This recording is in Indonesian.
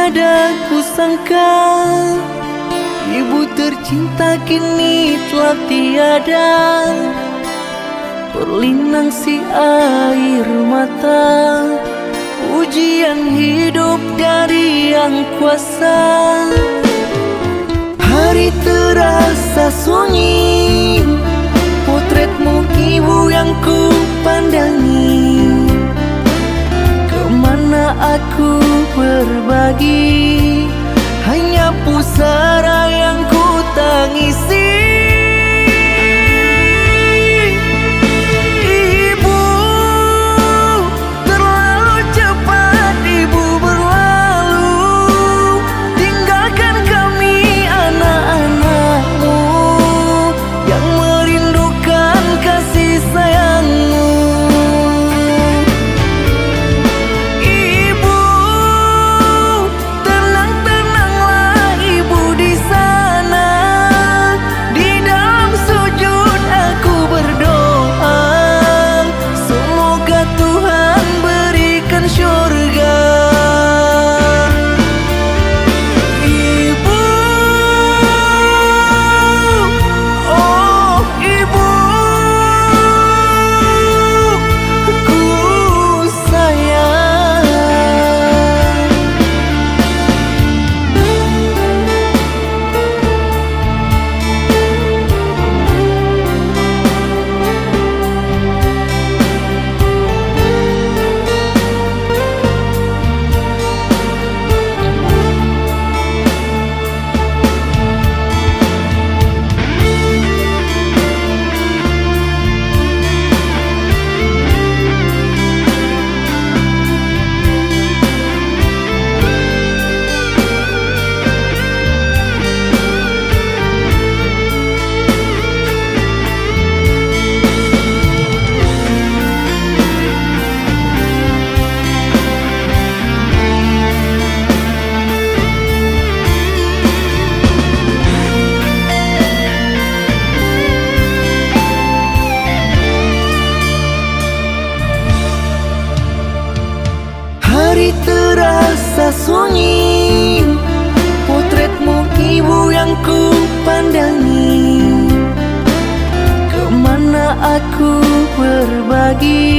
Tiada kusangka ibu tercinta kini telah tiada, berlinang si air mata, ujian hidup dari Yang Kuasa. Hari terasa sunyi, potretmu ibu yang ku pandangi. Kemana aku berbagi, hanya pusara yang ku tangisi. Ibu, terlalu cepat ibu berlalu, tinggalkan kami anak-anakmu yang merindukan kasih sayangmu. Ibu, tenang-tenanglah ibu di sana. Di dalam sujud aku berdoa, semoga Tuhan berikan syurga. Ibu, oh ibu, ku sayang. Hari terasa sunyi, potretmu ibu yang ku pandangi. Kemana aku berbagi,